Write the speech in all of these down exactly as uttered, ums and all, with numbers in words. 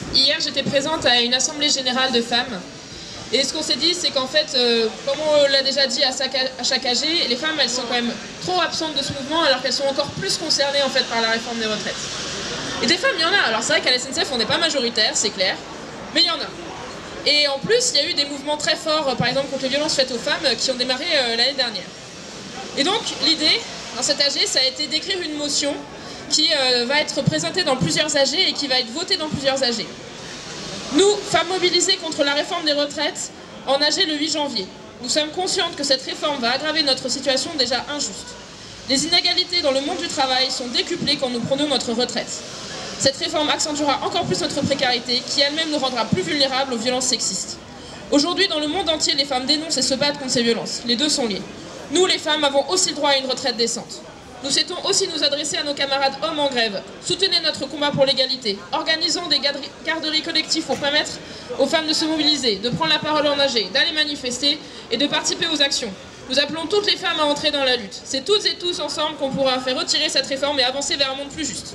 Hier, j'étais présente à une assemblée générale de femmes. Et ce qu'on s'est dit, c'est qu'en fait, euh, comme on l'a déjà dit à chaque, à chaque A G, les femmes, elles sont quand même trop absentes de ce mouvement, alors qu'elles sont encore plus concernées en fait par la réforme des retraites. Et des femmes, il y en a. Alors c'est vrai qu'à la S N C F, on n'est pas majoritaire, c'est clair, mais il y en a. Et en plus, il y a eu des mouvements très forts, par exemple contre les violences faites aux femmes, qui ont démarré euh, l'année dernière. Et donc, l'idée, dans cet A G, ça a été d'écrire une motion qui euh, va être présentée dans plusieurs A G et qui va être votée dans plusieurs A G. Nous, femmes mobilisées contre la réforme des retraites, en A G le huit janvier, nous sommes conscientes que cette réforme va aggraver notre situation déjà injuste. Les inégalités dans le monde du travail sont décuplées quand nous prenons notre retraite. Cette réforme accentuera encore plus notre précarité, qui elle-même nous rendra plus vulnérables aux violences sexistes. Aujourd'hui, dans le monde entier, les femmes dénoncent et se battent contre ces violences. Les deux sont liés. Nous, les femmes, avons aussi le droit à une retraite décente. Nous souhaitons aussi nous adresser à nos camarades hommes en grève. Soutenez notre combat pour l'égalité. Organisons des garderies collectives pour permettre aux femmes de se mobiliser, de prendre la parole en A G, d'aller manifester et de participer aux actions. Nous appelons toutes les femmes à entrer dans la lutte. C'est toutes et tous ensemble qu'on pourra faire retirer cette réforme et avancer vers un monde plus juste.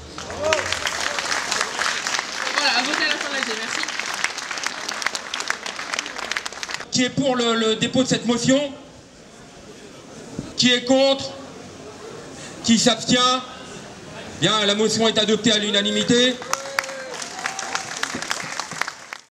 Voilà, à voter à la fin de l'A G. Merci. Qui est pour le, le dépôt de cette motion? Qui est contre? Qui s'abstient? Bien, la motion est adoptée à l'unanimité.